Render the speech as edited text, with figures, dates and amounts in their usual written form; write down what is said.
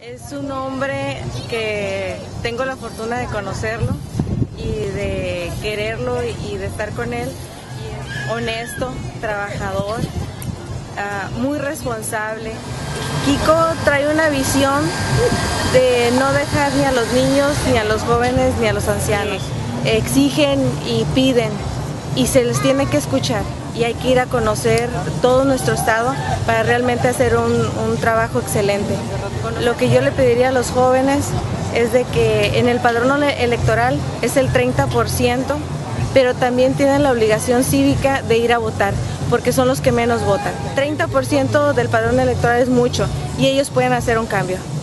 Es un hombre que tengo la fortuna de conocerlo y de quererlo y de estar con él. Honesto, trabajador, muy responsable. Kiko trae una visión de no dejar ni a los niños, ni a los jóvenes, ni a los ancianos. Exigen y piden y se les tiene que escuchar. Y hay que ir a conocer todo nuestro estado para realmente hacer un trabajo excelente. Lo que yo le pediría a los jóvenes es de que en el padrón electoral es el 30%, pero también tienen la obligación cívica de ir a votar, porque son los que menos votan. 30% del padrón electoral es mucho y ellos pueden hacer un cambio.